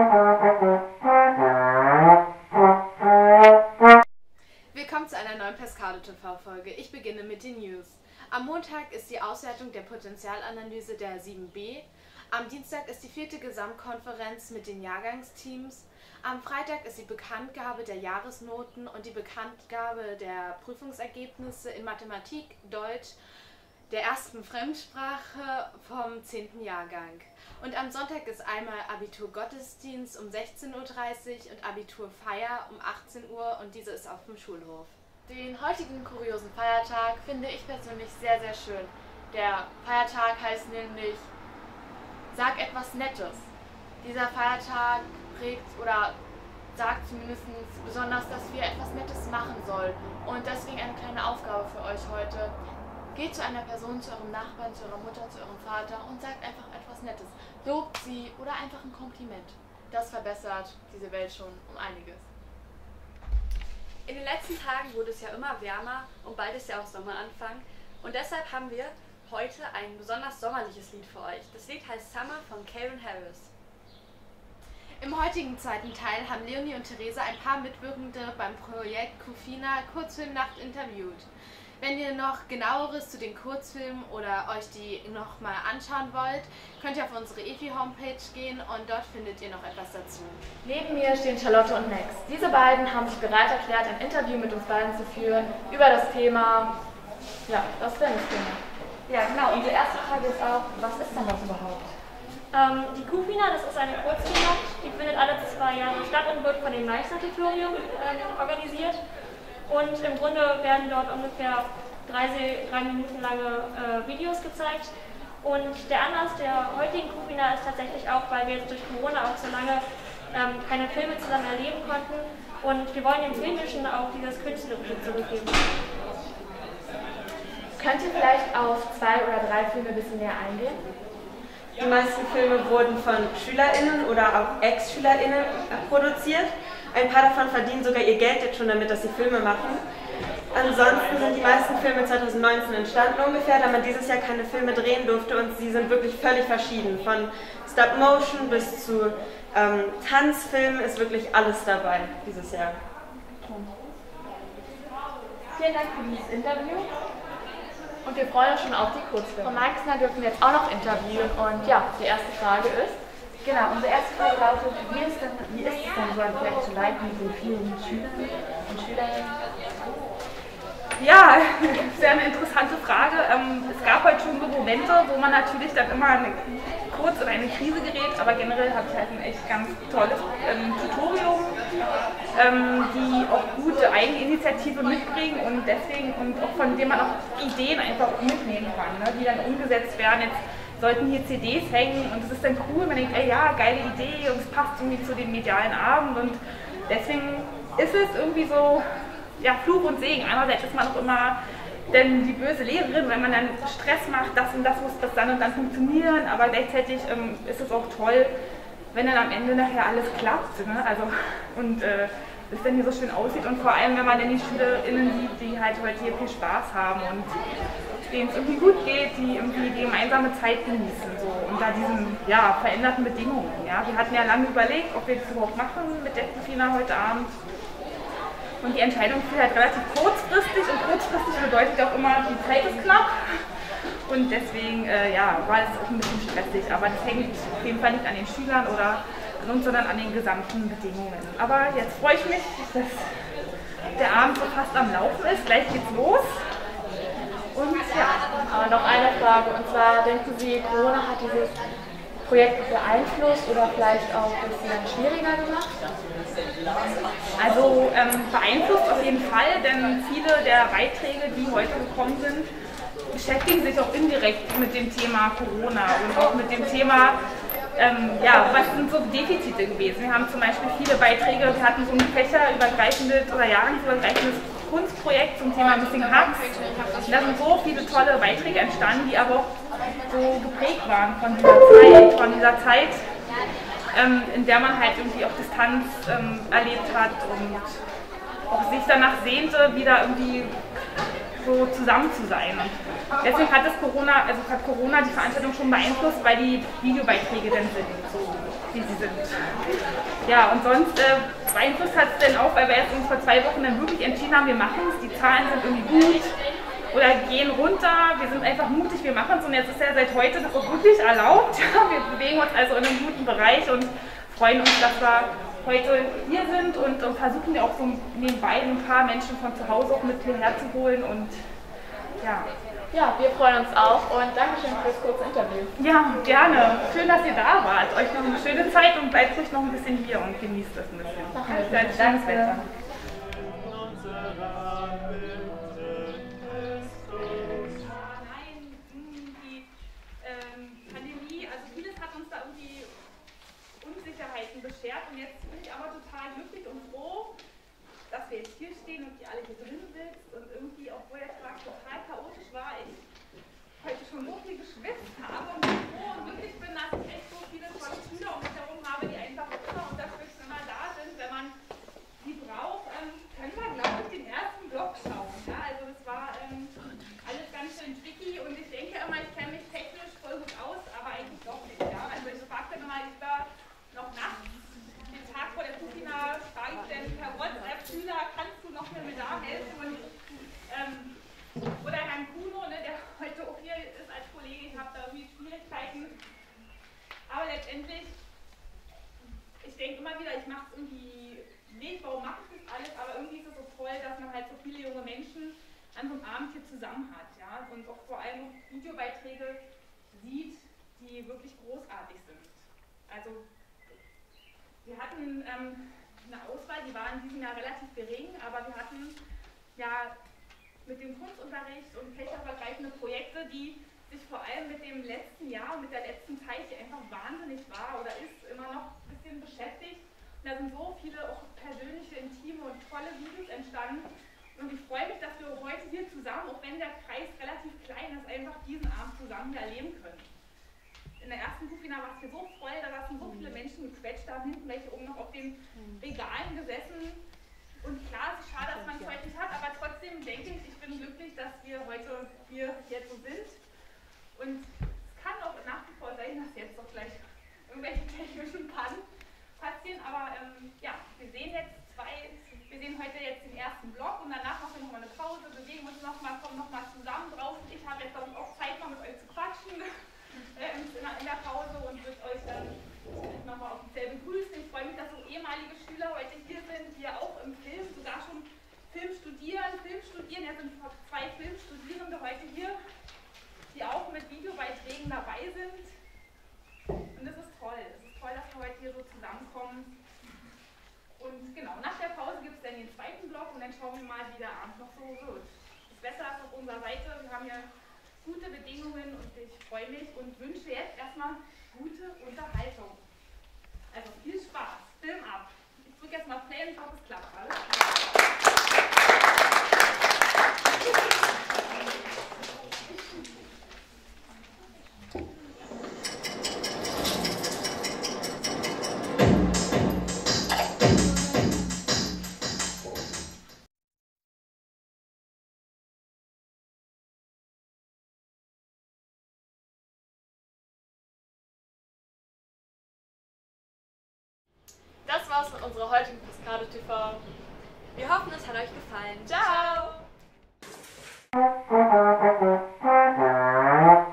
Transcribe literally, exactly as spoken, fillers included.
Willkommen zu einer neuen Pescado T V-Folge. Ich beginne mit den News. Am Montag ist die Auswertung der Potenzialanalyse der sieben b. Am Dienstag ist die vierte Gesamtkonferenz mit den Jahrgangsteams. Am Freitag ist die Bekanntgabe der Jahresnoten und die Bekanntgabe der Prüfungsergebnisse in Mathematik, Deutsch, der ersten Fremdsprache vom zehnten Jahrgang. Und am Sonntag ist einmal Abitur-Gottesdienst um sechzehn Uhr dreißig und Abiturfeier um achtzehn Uhr und diese ist auf dem Schulhof. Den heutigen kuriosen Feiertag finde ich persönlich sehr, sehr schön. Der Feiertag heißt nämlich Sag etwas Nettes. Dieser Feiertag prägt oder sagt zumindest besonders, dass wir etwas Nettes machen sollen. Und deswegen eine kleine Aufgabe für euch heute. Geht zu einer Person, zu eurem Nachbarn, zu eurer Mutter, zu eurem Vater und sagt einfach etwas Nettes. Lobt sie oder einfach ein Kompliment. Das verbessert diese Welt schon um einiges. In den letzten Tagen wurde es ja immer wärmer und bald ist ja auch Sommeranfang. Und deshalb haben wir heute ein besonders sommerliches Lied für euch. Das Lied heißt Summer von Calvin Harris. Im heutigen zweiten Teil haben Leonie und Theresa ein paar Mitwirkende beim Projekt Kufina Kurzfilmnacht interviewt. Wenn ihr noch genaueres zu den Kurzfilmen oder euch die nochmal anschauen wollt, könnt ihr auf unsere E F I-Homepage gehen und dort findet ihr noch etwas dazu. Neben mir stehen Charlotte und Max. Diese beiden haben sich bereit erklärt, ein Interview mit uns beiden zu führen über das Thema, ja, was ist denn das Thema? Ja, genau. Unsere erste Frage ist auch, was ist denn das überhaupt? Ähm, die Kufina, das ist eine Kurzfilmnacht, die findet alle zwei Jahre statt und wird von dem Meistertutorium ähm, organisiert. Und im Grunde werden dort ungefähr drei, drei Minuten lange äh, Videos gezeigt. Und der Anlass der heutigen Kufina ist tatsächlich auch, weil wir jetzt durch Corona auch so lange ähm, keine Filme zusammen erleben konnten. Und wir wollen dem Filmischen auch dieses Künstlerische zurückgeben. Könnt ihr vielleicht auf zwei oder drei Filme ein bisschen näher eingehen? Die meisten Filme wurden von SchülerInnen oder auch Ex-SchülerInnen produziert. Ein paar davon verdienen sogar ihr Geld jetzt schon damit, dass sie Filme machen. Ansonsten sind die meisten Filme zwanzig neunzehn entstanden ungefähr, da man dieses Jahr keine Filme drehen durfte und sie sind wirklich völlig verschieden. Von Stop-Motion bis zu ähm, Tanzfilmen ist wirklich alles dabei dieses Jahr. Vielen Dank für dieses Interview. Und wir freuen uns schon auf die Kurzfilme. Frau Meixner dürfen wir jetzt auch noch interviewen. Und ja, die erste Frage ist, genau, unsere erste Frage lautet, wie ist, denn, wie ist es denn so ein Projekt zu leiten mit so vielen Schülern und Schülerinnen? Ja, das ist ja eine interessante Frage. Es gab heute schon so Momente, wo man natürlich dann immer eine, kurz in eine Krise gerät, aber generell habe ich halt ein echt ganz tolles ähm, Tutorium, ähm, die auch gute Eigeninitiative mitbringen und deswegen und auch von dem man auch Ideen einfach mitnehmen kann, ne, die dann umgesetzt werden. Jetzt sollten hier C Ds hängen und es ist dann cool, man denkt, ey, ja, geile Idee und es passt irgendwie zu dem medialen Abend und deswegen ist es irgendwie so, ja, Fluch und Segen. Einerseits ist man auch immer denn die böse Lehrerin, wenn man dann Stress macht, das und das muss das dann und dann funktionieren, aber gleichzeitig ähm, ist es auch toll, wenn dann am Ende nachher alles klappt, ne? Also, und äh, es dann hier so schön aussieht und vor allem, wenn man dann die SchülerInnen sieht, die halt heute hier viel Spaß haben und denen es irgendwie gut geht, die irgendwie die gemeinsame Zeit genießen so unter diesen ja, veränderten Bedingungen. Ja? Wir hatten ja lange überlegt, ob wir das überhaupt machen mit der Kufina heute Abend. Und die Entscheidung fiel halt relativ kurzfristig und kurzfristig bedeutet auch immer, die Zeit ist knapp. Und deswegen äh, ja, war es auch ein bisschen stressig, aber das hängt auf jeden Fall nicht an den Schülern oder an uns, sondern an den gesamten Bedingungen. Aber jetzt freue ich mich, dass der Abend so fast am Laufen ist. Gleich geht's los. Und ja, aber noch eine Frage, und zwar denken Sie, Corona hat dieses Projekt beeinflusst oder vielleicht auch ein bisschen schwieriger gemacht? Also ähm, beeinflusst auf jeden Fall, denn viele der Beiträge, die heute gekommen sind, beschäftigen sich auch indirekt mit dem Thema Corona und auch mit dem Thema, ähm, ja, was sind so Defizite gewesen. Wir haben zum Beispiel viele Beiträge, wir hatten so ein fächerübergreifendes oder jahrgangsübergreifendes Kunstprojekt zum Thema Missing Hugs. Und da sind so viele tolle Beiträge entstanden, die aber auch so geprägt waren von dieser Zeit, von dieser Zeit, ähm, in der man halt irgendwie auch Distanz ähm, erlebt hat und auch sich danach sehnte, wieder irgendwie so zusammen zu sein. Und deswegen hat, das Corona, also hat Corona die Veranstaltung schon beeinflusst, weil die Videobeiträge dann sind, so wie sie sind. Ja, und sonst äh, beeinflusst hat es dann auch, weil wir jetzt uns vor zwei Wochen dann wirklich entschieden haben, wir machen es, die Zahlen sind irgendwie gut oder gehen runter, wir sind einfach mutig, wir machen es und jetzt ist ja seit heute das auch wirklich erlaubt. Ja, wir bewegen uns also in einem guten Bereich und freuen uns, dass wir heute hier sind und, und versuchen ja auch so nebenbei ein paar Menschen von zu Hause auch mit hierher zu holen und ja. Ja, wir freuen uns auch und Dankeschön fürs kurze Interview. Ja, gerne. Schön, dass ihr da wart. Euch noch eine schöne Zeit und bleibt ruhig noch ein bisschen hier und genießt das ein bisschen. Machen wir. Es ist ein schönes Wetter. Beschert und jetzt bin ich aber total glücklich und froh, dass wir jetzt hier stehen und ihr alle hier drin sitzt und irgendwie, obwohl der Tag total chaotisch war, ich heute schon so viel geschwitzt habe und froh und glücklich bin, dass ich echt so viele tolle Schüler um mich herum habe, die einfach immer unterstützen, immer da sind, wenn man die braucht, ähm, können wir, glaube ich, den ersten Block schauen. Ja? Also das war ähm, alles ganz schön tricky und ich denke immer, ich kenne mich technisch voll gut aus, aber eigentlich doch nicht. Ja? Also ich frage dann immer, ich war noch nachts, den Tag vor der Kufina, frage ich dann per WhatsApp, Schüler, kannst du noch mir da helfen? Und, ähm, oder Herrn Kuno, ne, der heute auch hier ist als Kollege, ich habe da irgendwie Schwierigkeiten. Aber letztendlich, ich denke immer wieder, ich mache es irgendwie nicht, warum mache ich das alles? Aber irgendwie ist es so toll, dass man halt so viele junge Menschen an so einem Abend hier zusammen hat. Ja? Und auch vor allem Videobeiträge sieht, die wirklich großartig sind. Also, wir hatten ähm, eine Auswahl, die war in diesem Jahr relativ gering, aber wir hatten ja mit dem Kunstunterricht und fächerübergreifende Projekte, die sich vor allem mit dem letzten Jahr und mit der letzten Zeit, die einfach wahnsinnig war oder ist, immer noch ein bisschen beschäftigt. Und da sind so viele auch persönliche, intime und tolle Videos entstanden. Und ich freue mich, dass wir heute hier zusammen, auch wenn der Kreis relativ klein ist, einfach diesen Abend zusammen hier erleben können. In der ersten Kufina war es hier so voll, da saßen so viele Menschen gequetscht, da haben hinten welche oben noch auf den Regalen gesessen. Und klar, es ist schade, dass man es heute nicht hat, aber trotzdem denke ich, ich bin glücklich, dass wir heute hier jetzt so sind. Und es kann auch nach wie vor sein, dass jetzt doch gleich irgendwelche technischen Pannen passieren, aber ähm, ja, wir sehen jetzt zwei, wir sehen heute jetzt den ersten Block und danach machen wir nochmal eine Pause, bewegen uns nochmal, kommen nochmal zusammen draußen. Ich habe jetzt auch Zeit, mal mit euch zu quatschen. In der Pause und wird euch dann nochmal offiziell begrüßen. Ich freue mich, dass so ehemalige Schüler heute hier sind, die ja auch im Film sogar schon Film studieren, Film studieren. Ja, sind zwei Filmstudierende heute hier, die auch mit Videobeiträgen dabei sind. Und das ist toll. Es ist toll, dass wir heute hier so zusammenkommen. Und genau, nach der Pause gibt es dann den zweiten Block und dann schauen wir mal, wie der Abend noch so wird. Das Wetter ist auf unserer Seite. Wir haben hier gute Bedingungen und ich freue mich und wünsche jetzt erstmal gute Unterhaltung. Also viel Spaß. Film ab. Ich drücke jetzt mal Play und ich hoffe, es klappt alles. Das war's mit unserer heutigen Kaskade T V. Wir hoffen, es hat euch gefallen. Ciao! Ciao.